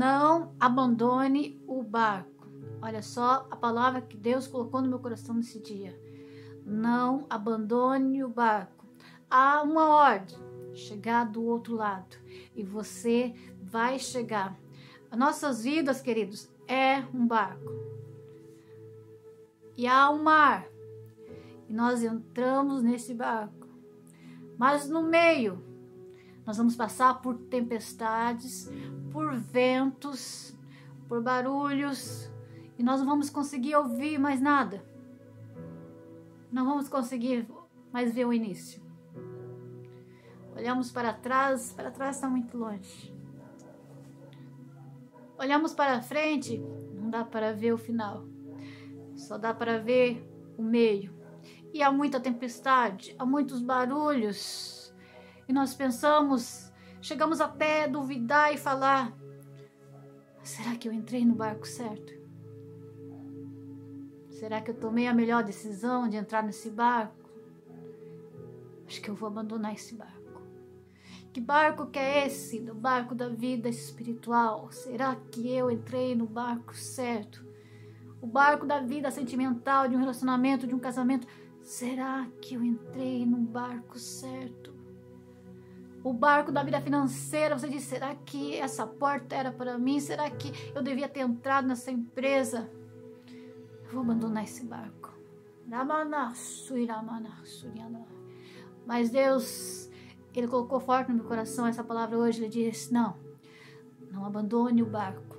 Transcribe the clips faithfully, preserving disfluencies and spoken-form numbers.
não abandone o barco. Olha só a palavra que Deus colocou no meu coração nesse dia. Não abandone o barco. Há uma ordem, chegar do outro lado. E você vai chegar. As nossas vidas, queridos, é um barco. E há um mar. E nós entramos nesse barco. Mas no meio, nós vamos passar por tempestades, por ventos, por barulhos. E nós não vamos conseguir ouvir mais nada. Não vamos conseguir mais ver o início. Olhamos para trás, para trás está muito longe. Olhamos para frente, não dá para ver o final. Só dá para ver o meio. E há muita tempestade, há muitos barulhos. E nós pensamos, chegamos até a duvidar e falar: será que eu entrei no barco certo? Será que eu tomei a melhor decisão de entrar nesse barco? Acho que eu vou abandonar esse barco. Que barco que é esse? Do barco da vida espiritual. Será que eu entrei no barco certo? O barco da vida sentimental, de um relacionamento, de um casamento. Será que eu entrei no barco certo? O barco da vida financeira, você diz, será que essa porta era para mim? Será que eu devia ter entrado nessa empresa? Eu vou abandonar esse barco. Mas Deus, Ele colocou forte no meu coração essa palavra hoje. Ele disse, não, não abandone o barco.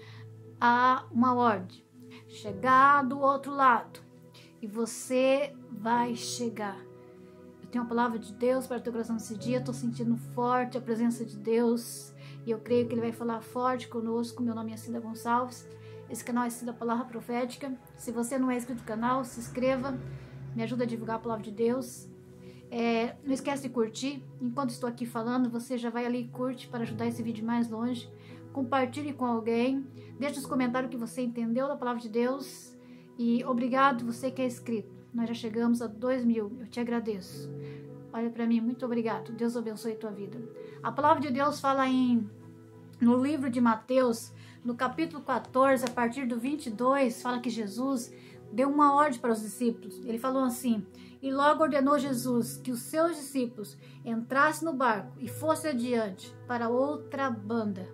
Há uma ordem, chegar do outro lado. E você vai chegar. Eu tenho uma palavra de Deus para o teu coração nesse dia. Estou sentindo forte a presença de Deus. E eu creio que Ele vai falar forte conosco. Meu nome é Cida Gonçalves. Esse canal é Cida Palavra Profética. Se você não é inscrito no canal, se inscreva. Me ajuda a divulgar a palavra de Deus. É, não esquece de curtir. Enquanto estou aqui falando, você já vai ali e curte para ajudar esse vídeo mais longe. Compartilhe com alguém. Deixe nos comentários o que você entendeu da palavra de Deus. E obrigado você que é inscrito. Nós já chegamos a dois mil. Eu te agradeço. Olha para mim, muito obrigado. Deus abençoe a tua vida. A palavra de Deus fala em no livro de Mateus, no capítulo quatorze, a partir do vinte e dois, fala que Jesus deu uma ordem para os discípulos. Ele falou assim: e logo ordenou Jesus que os seus discípulos entrassem no barco e fossem adiante para outra banda.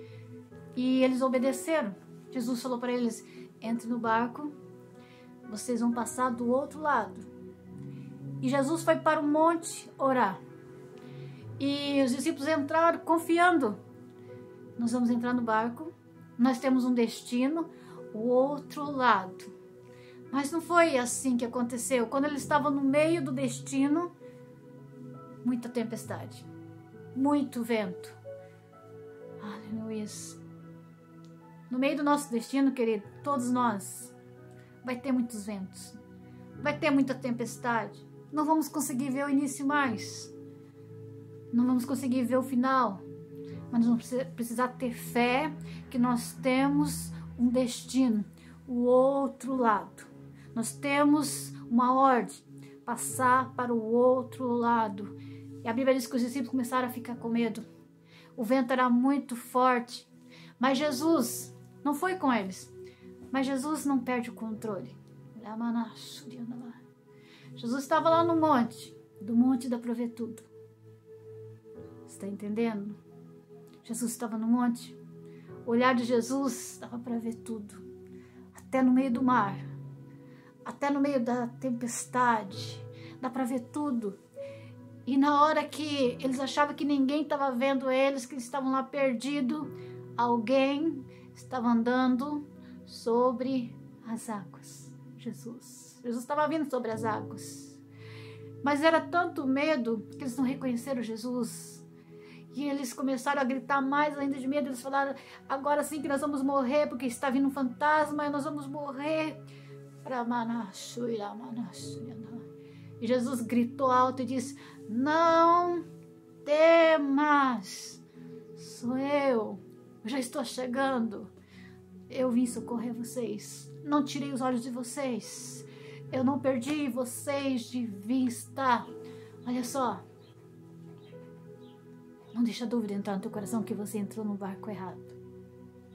E eles obedeceram. Jesus falou para eles: entre no barco, vocês vão passar do outro lado. E Jesus foi para o monte orar. E os discípulos entraram confiando. Nós vamos entrar no barco, nós temos um destino, o outro lado. Mas não foi assim que aconteceu. Quando eles estavam no meio do destino, muita tempestade, muito vento. Aleluia. No meio do nosso destino, querido, todos nós, vai ter muitos ventos, vai ter muita tempestade. Não vamos conseguir ver o início mais, não vamos conseguir ver o final, mas vamos precisar ter fé que nós temos um destino, o outro lado. Nós temos uma ordem, passar para o outro lado. E a Bíblia diz que os discípulos começaram a ficar com medo. O vento era muito forte, mas Jesus não foi com eles. Mas Jesus não perde o controle. Jesus estava lá no monte, do monte dá para ver tudo. Você está entendendo? Jesus estava no monte. O olhar de Jesus dava para ver tudo. Até no meio do mar. Até no meio da tempestade. Dá para ver tudo. E na hora que eles achavam que ninguém estava vendo eles, que eles estavam lá perdidos, alguém estava andando sobre as águas. Jesus. Jesus estava vindo sobre as águas. Mas era tanto medo que eles não reconheceram Jesus. E eles começaram a gritar mais ainda de medo. Eles falaram, agora sim que nós vamos morrer, porque está vindo um fantasma e nós vamos morrer. E Jesus gritou alto e disse, não temas, sou eu, eu já estou chegando. Eu vim socorrer vocês, não tirei os olhos de vocês, eu não perdi vocês de vista. Olha só, não deixa dúvida entrar no teu coração que você entrou no barco errado.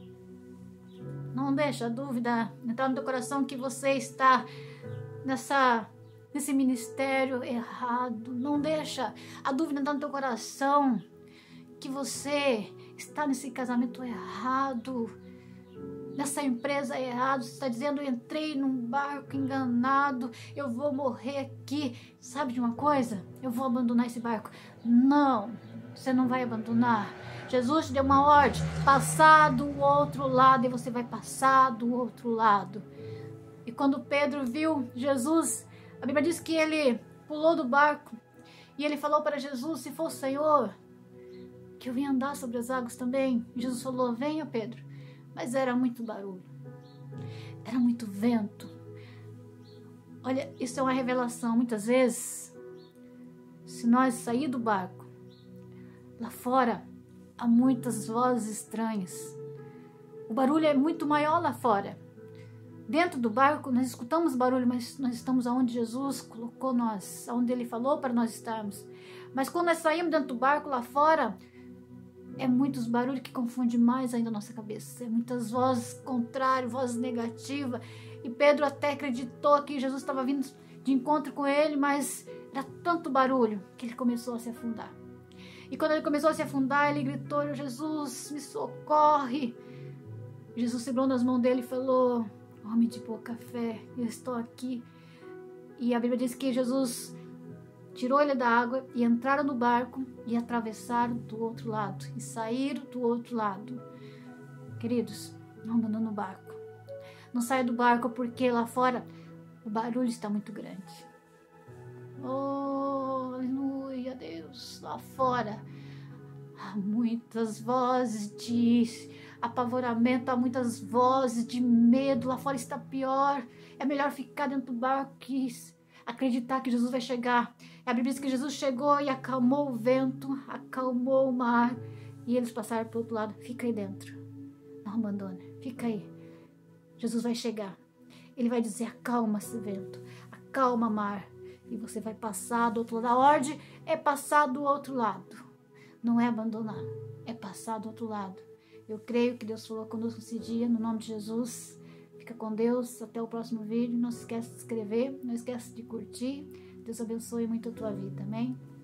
deixa a dúvida entrar no teu coração que você está nessa, nesse ministério errado. Não deixa a dúvida entrar no teu coração que você está nesse casamento errado, nessa empresa errada. Você está dizendo, eu entrei num barco enganado, eu vou morrer aqui. Sabe de uma coisa? Eu vou abandonar esse barco. Não, você não vai abandonar. Jesus te deu uma ordem, passar do outro lado, e você vai passar do outro lado. E quando Pedro viu Jesus, a Bíblia diz que ele pulou do barco e ele falou para Jesus, se for o Senhor, que eu venha andar sobre as águas também. E Jesus falou, venha, Pedro. Mas era muito barulho, era muito vento. Olha, isso é uma revelação. Muitas vezes, se nós sair do barco, lá fora há muitas vozes estranhas. O barulho é muito maior lá fora. Dentro do barco nós escutamos barulho, mas nós estamos aonde Jesus colocou nós, aonde Ele falou para nós estarmos. Mas quando nós saímos dentro do barco lá fora, é muitos barulhos que confundem mais ainda a nossa cabeça. É muitas vozes contrárias, vozes negativas. E Pedro até acreditou que Jesus estava vindo de encontro com ele, mas era tanto barulho que ele começou a se afundar. E quando ele começou a se afundar, ele gritou, Jesus, me socorre. Jesus segurou nas mãos dele e falou, homem de pouca fé, eu estou aqui. E a Bíblia diz que Jesus tirou ele da água e entraram no barco e atravessaram do outro lado. E saíram do outro lado. Queridos, não abandonem o barco. Não saia do barco porque lá fora o barulho está muito grande. Oh, aleluia, Deus. Lá fora há muitas vozes de apavoramento, há muitas vozes de medo. Lá fora está pior. É melhor ficar dentro do barco que acreditar que Jesus vai chegar. A Bíblia diz que Jesus chegou e acalmou o vento, acalmou o mar, e eles passaram para o outro lado. Fica aí dentro, não abandone, fica aí. Jesus vai chegar, Ele vai dizer, acalma esse vento, acalma o mar, e você vai passar do outro lado. A ordem é passar do outro lado, não é abandonar, é passar do outro lado. Eu creio que Deus falou conosco esse dia, no nome de Jesus. Fica com Deus, até o próximo vídeo. Não se esqueça de se inscrever, não esqueça de curtir. Deus abençoe muito a tua vida, amém?